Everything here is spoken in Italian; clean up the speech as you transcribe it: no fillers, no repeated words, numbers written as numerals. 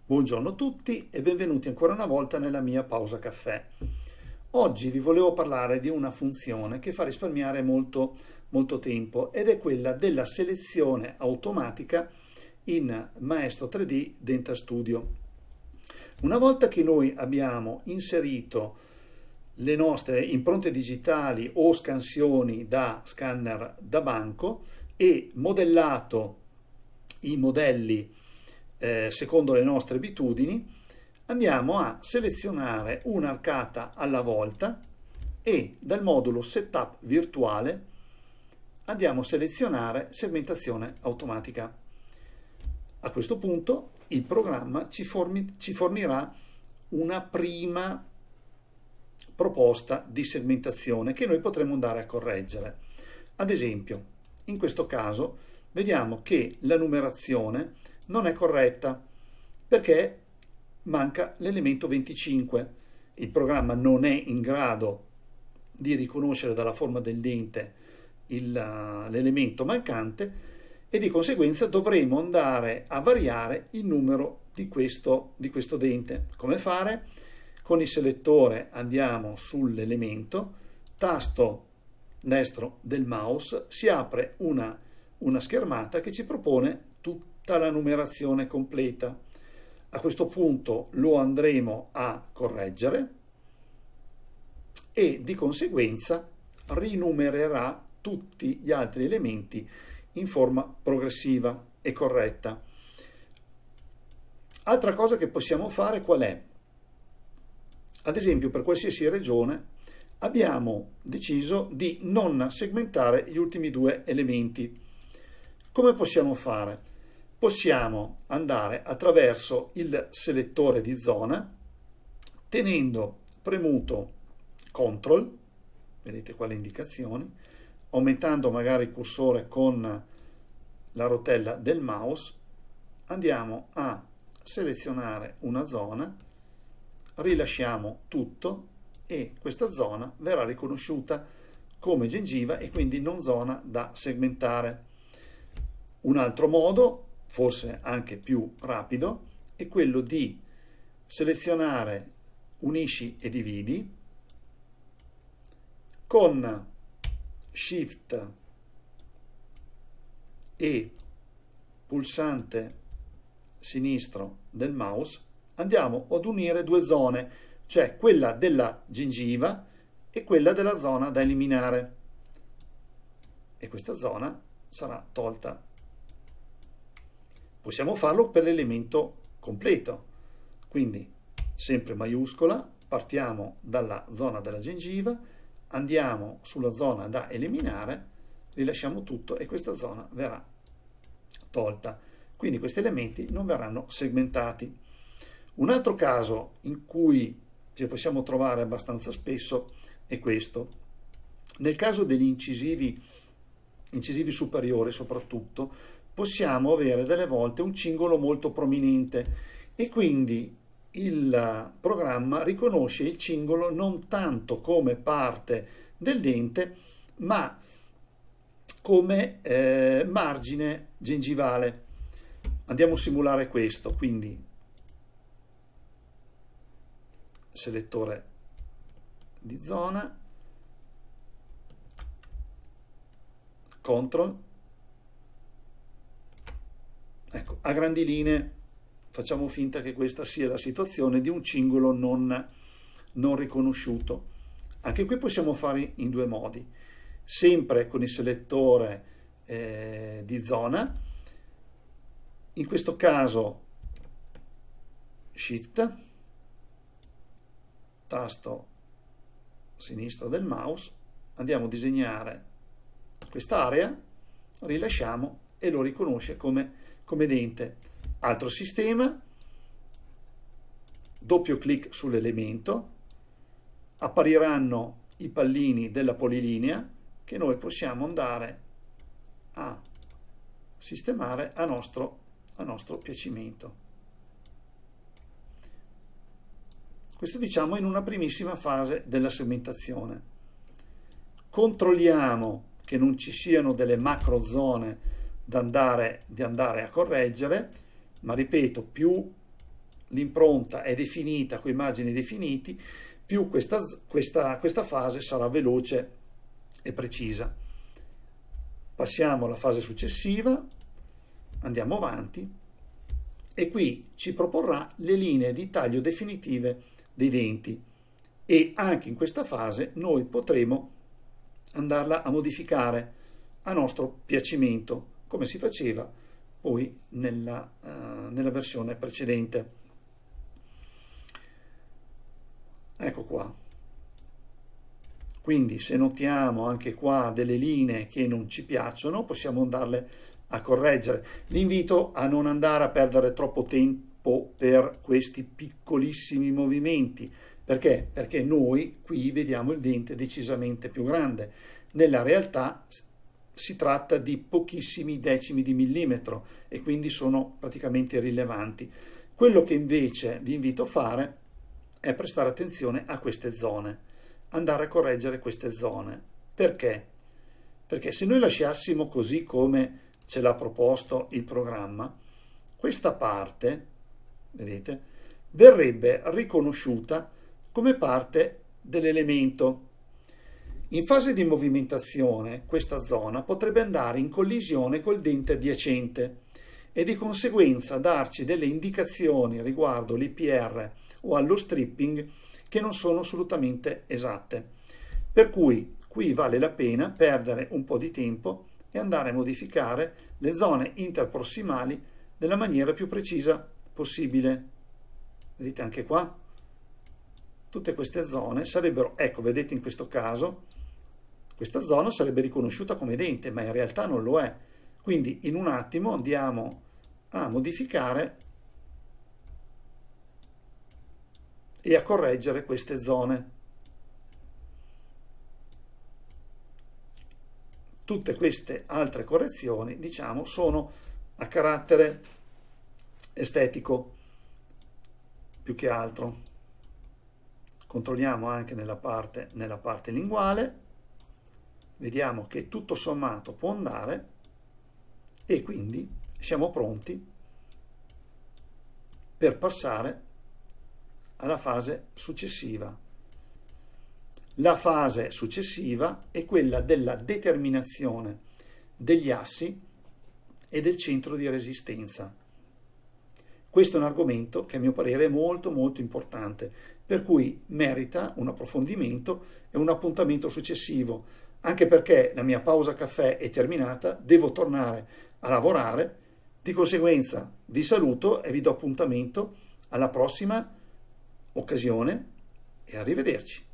Buongiorno a tutti e benvenuti ancora una volta nella mia pausa caffè. Oggi vi volevo parlare di una funzione che fa risparmiare molto tempo ed è quella della selezione automatica in Maestro 3D Dental Studio. Una volta che noi abbiamo inserito le nostre impronte digitali o scansioni da scanner da banco e modellato i modelli secondo le nostre abitudini, andiamo a selezionare un'arcata alla volta e dal modulo Setup virtuale andiamo a selezionare segmentazione automatica. A questo punto il programma ci fornirà una prima proposta di segmentazione che noi potremo andare a correggere. Ad esempio, in questo caso vediamo che la numerazione non è corretta perché manca l'elemento 25. Il programma non è in grado di riconoscere dalla forma del dente l'elemento mancante e di conseguenza dovremo andare a variare il numero di questo dente. Come fare? Con il selettore andiamo sull'elemento, tasto destro del mouse, si apre una schermata che ci propone tutta la numerazione completa. A questo punto lo andremo a correggere e di conseguenza rinumererà tutti gli altri elementi in forma progressiva e corretta. Altra cosa che possiamo fare qual è? Ad esempio, per qualsiasi regione abbiamo deciso di non segmentare gli ultimi due elementi. Come possiamo fare? Possiamo andare attraverso il selettore di zona, tenendo premuto CTRL, vedete qua le indicazioni, aumentando magari il cursore con la rotella del mouse, andiamo a selezionare una zona, rilasciamo tutto e questa zona verrà riconosciuta come gengiva e quindi non zona da segmentare. Un altro modo, forse anche più rapido, è quello di selezionare unisci e dividi con Shift e pulsante sinistro del mouse andiamo ad unire due zone, cioè quella della gengiva e quella della zona da eliminare, e questa zona sarà tolta. Possiamo farlo per l'elemento completo, quindi sempre maiuscola, partiamo dalla zona della gengiva, andiamo sulla zona da eliminare, rilasciamo tutto e questa zona verrà tolta. Quindi questi elementi non verranno segmentati. Un altro caso in cui ci possiamo trovare abbastanza spesso è questo. Nel caso degli incisivi superiori soprattutto, possiamo avere delle volte un cingolo molto prominente e quindi il programma riconosce il cingolo non tanto come parte del dente, ma come margine gengivale. Andiamo a simulare questo, quindi selettore di zona, CTRL. Ecco, a grandi linee facciamo finta che questa sia la situazione di un cingolo non riconosciuto. Anche qui possiamo fare in due modi, sempre con il selettore di zona, in questo caso Shift, tasto sinistro del mouse, andiamo a disegnare quest'area, rilasciamo e lo riconosce come dente. Altro sistema, doppio clic sull'elemento, appariranno i pallini della polilinea che noi possiamo andare a sistemare a nostro piacimento. Questo diciamo in una primissima fase della segmentazione. Controlliamo che non ci siano delle macro zone di andare a correggere, ma ripeto, più l'impronta è definita con i margini definiti, più questa fase sarà veloce e precisa. Passiamo alla fase successiva, andiamo avanti e qui ci proporrà le linee di taglio definitive dei denti e anche in questa fase noi potremo andarla a modificare a nostro piacimento, come si faceva poi nella versione precedente. Ecco qua. Quindi se notiamo anche qua delle linee che non ci piacciono, possiamo andarle a correggere. Vi invito a non andare a perdere troppo tempo per questi piccolissimi movimenti. Perché? Perché noi qui vediamo il dente decisamente più grande. Nella realtà si tratta di pochissimi decimi di millimetro e quindi sono praticamente irrilevanti. Quello che invece vi invito a fare è prestare attenzione a queste zone, andare a correggere queste zone. Perché? Perché se noi lasciassimo così come ce l'ha proposto il programma, questa parte, vedete, verrebbe riconosciuta come parte dell'elemento. In fase di movimentazione questa zona potrebbe andare in collisione col dente adiacente e di conseguenza darci delle indicazioni riguardo l'IPR o allo stripping che non sono assolutamente esatte. Per cui qui vale la pena perdere un po' di tempo e andare a modificare le zone interprossimali nella maniera più precisa possibile. Vedete anche qua? Tutte queste zone sarebbero, ecco, vedete in questo caso, questa zona sarebbe riconosciuta come dente, ma in realtà non lo è. Quindi in un attimo andiamo a modificare e a correggere queste zone. Tutte queste altre correzioni, diciamo, sono a carattere estetico più che altro. Controlliamo anche nella parte linguale, vediamo che tutto sommato può andare e quindi siamo pronti per passare alla fase successiva. La fase successiva è quella della determinazione degli assi e del centro di resistenza. Questo è un argomento che a mio parere è molto importante, per cui merita un approfondimento e un appuntamento successivo, anche perché la mia pausa caffè è terminata, devo tornare a lavorare, di conseguenza vi saluto e vi do appuntamento alla prossima occasione e arrivederci.